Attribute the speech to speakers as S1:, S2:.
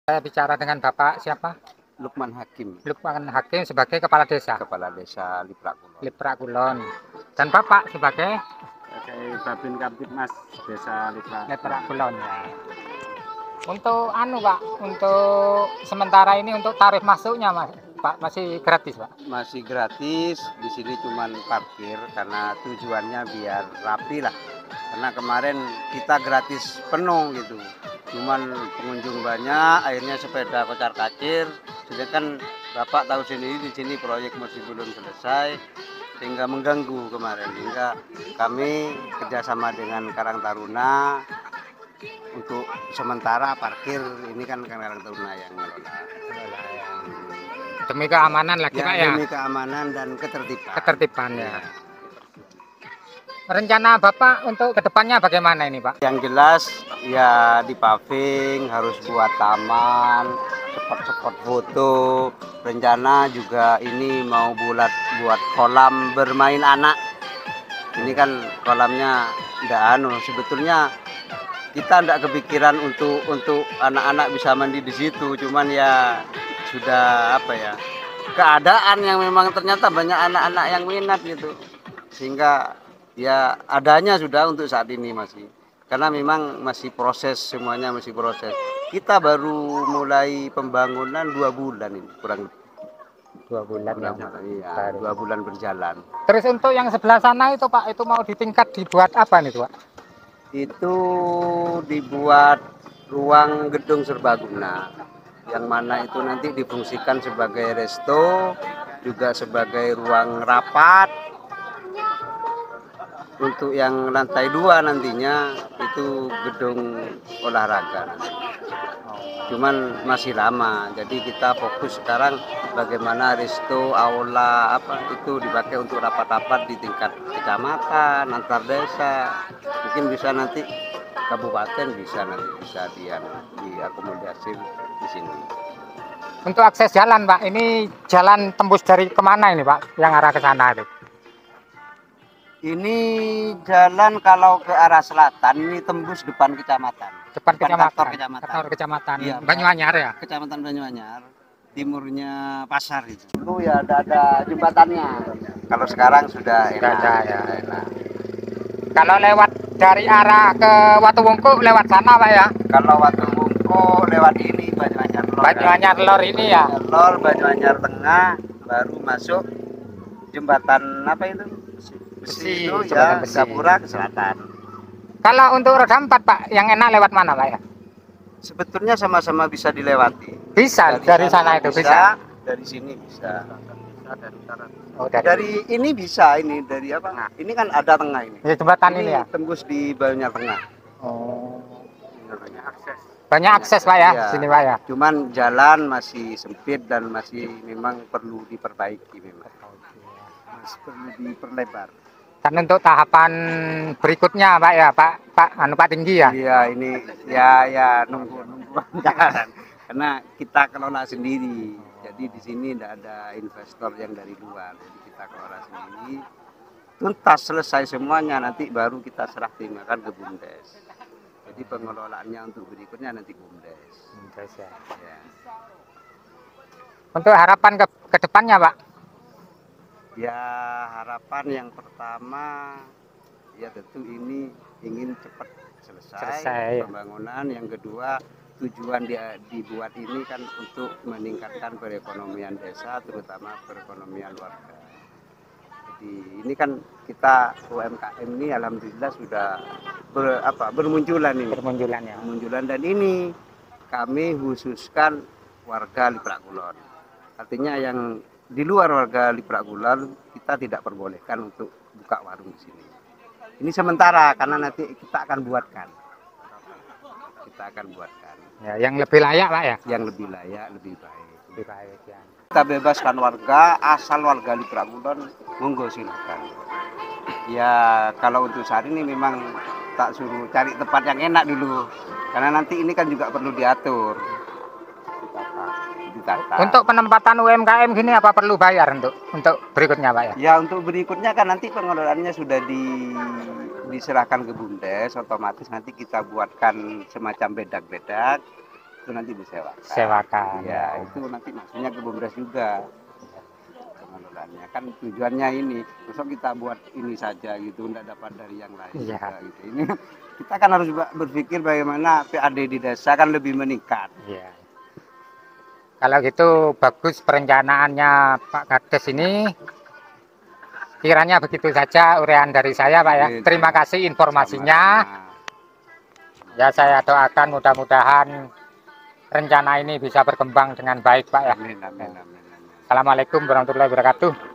S1: Saya bicara dengan Bapak siapa?
S2: Lukman Hakim,
S1: Lukman Hakim sebagai Kepala Desa
S2: Kepala Desa Liprak Kulon.
S1: Liprak Kulon. Dan Bapak sebagai
S2: Babin Kamtibmas Desa
S1: Liprak Kulon. Ya. Untuk Pak, untuk sementara ini untuk tarif masuknya Pak masih gratis Pak?
S2: Masih gratis, di sini cuman parkir karena tujuannya biar rapi lah. Karena kemarin kita gratis penuh gitu, cuman pengunjung banyak, akhirnya sepeda kocar kacir. Sedangkan Bapak tahu sendiri di sini proyek masih belum selesai, sehingga mengganggu kemarin. Hingga kami kerjasama dengan Karang Taruna untuk sementara parkir ini kan Karang Taruna yang ngelola.
S1: Demi keamanan lagi Pak ya?
S2: Demi keamanan dan ketertiban.
S1: Ketertiban ya. Rencana Bapak untuk kedepannya bagaimana ini Pak?
S2: Yang jelas ya di paving, harus buat taman, spot-spot foto. Rencana juga ini mau buat kolam bermain anak. Ini kan kolamnya sebetulnya kita tidak kepikiran untuk anak-anak bisa mandi di situ, cuman ya sudah keadaan yang memang ternyata banyak anak-anak yang minat gitu, sehingga ya adanya sudah untuk saat ini masih, karena memang masih proses, semuanya masih proses. Kita baru mulai pembangunan 2 bulan ini, kurang lebih
S1: 2 bulan ya.
S2: Iya, 2 bulan berjalan.
S1: Terus untuk yang sebelah sana itu Pak, itu mau ditingkat dibuat apa nih Pak?
S2: Itu dibuat ruang gedung serbaguna, yang mana itu nanti difungsikan sebagai resto, juga sebagai ruang rapat. Untuk yang lantai 2 nantinya itu gedung olahraga. Cuman masih lama, jadi kita fokus sekarang bagaimana resto, aula itu dipakai untuk rapat-rapat di tingkat kecamatan, antar desa. Mungkin bisa nanti kabupaten bisa diakomodasi di sini.
S1: Untuk akses jalan Pak, ini jalan tembus dari kemana ini Pak, yang arah ke sana itu?
S2: Ini jalan kalau ke arah selatan ini tembus depan kecamatan.
S1: Depan
S2: kantor
S1: kecamatan.
S2: Iya,
S1: Banyuanyar ya?
S2: Kecamatan Banyuanyar. Timurnya pasar itu. Dulu ya ada jembatannya. Kalau sekarang sudah enak.
S1: Ya. Kalau lewat dari arah ke Watuwungku lewat sana Pak ya?
S2: Kalau Watuwungku lewat ini Banyuanyar Lor.
S1: Banyuanyar Lor ini ya?
S2: Lor, Banyuanyar Tengah, baru masuk jembatan itu? Besi itu ya, Gapura ke selatan.
S1: Kalau untuk roda 4 Pak, yang enak lewat mana Pak ya?
S2: Sebetulnya sama-sama bisa dilewati.
S1: Bisa, dari sana itu bisa.
S2: Dari sini bisa.
S1: Dari
S2: ini bisa, ini dari apa? Nah, ini kan ada tengah ini.
S1: Ya, jembatan ini ya?
S2: Tembus di Banyuanyar Tengah.
S1: Oh.
S2: Banyak akses.
S1: Banyak akses Pak ya,
S2: iya.
S1: sini Pak ya.
S2: Cuman jalan masih sempit dan masih memang perlu diperbaiki memang. Masih perlu diperlebar.
S1: Dan untuk tahapan berikutnya Pak ya, Pak Tinggi ya?
S2: Iya, ini ya nunggu jalan. Karena kita kelola sendiri. Jadi di sini tidak ada investor yang dari luar. Jadi kita kelola sendiri. Tuntas selesai semuanya nanti baru kita serah terimakan ke BUMDes. Jadi pengelolaannya untuk berikutnya nanti BUMDes.
S1: BUMDes ya.
S2: Ya.
S1: Untuk harapan ke depannya Pak?
S2: Ya, harapan yang pertama ya tentu ini ingin cepat selesai pembangunan. Yang kedua, tujuan dibuat ini kan untuk meningkatkan perekonomian desa, terutama perekonomian warga. Jadi ini kan kita UMKM ini alhamdulillah sudah bermunculan ini. Bermunculan dan ini kami khususkan warga Liprak Kulon. Artinya yang di luar warga Liprak Kulon kita tidak perbolehkan untuk buka warung di sini. Ini sementara karena nanti kita akan buatkan.
S1: Ya, yang lebih layak Pak ya?
S2: Yang lebih layak, lebih baik.
S1: Lebih baik ya.
S2: Kita bebaskan warga, asal warga Liprak Kulon monggo silakan. Ya kalau untuk saat ini memang tak suruh cari tempat yang enak dulu. Karena nanti ini kan juga perlu diatur. Ditata.
S1: Untuk penempatan UMKM gini apa perlu bayar untuk berikutnya Pak ya?
S2: Ya untuk berikutnya kan nanti pengelolaannya sudah diserahkan ke BUMDes, otomatis nanti kita buatkan semacam bedak-bedak. itu nanti disewakan.
S1: Sewakan.
S2: Ya, itu nanti maksudnya ke BUMDes juga. Pengelolaannya kan tujuannya ini, besok kita buat ini saja gitu, enggak dapat dari yang lain juga gitu. Ini kita kan harus berpikir bagaimana PAD di desa kan lebih meningkat.
S1: Iya. Kalau gitu bagus perencanaannya Pak Kades ini. Kiranya begitu saja uraian dari saya, Pak ya. Terima kasih informasinya. Ya, saya doakan mudah-mudahan rencana ini bisa berkembang dengan baik, Pak ya.
S2: Amin, amin, amin, amin.
S1: Assalamualaikum warahmatullahi wabarakatuh.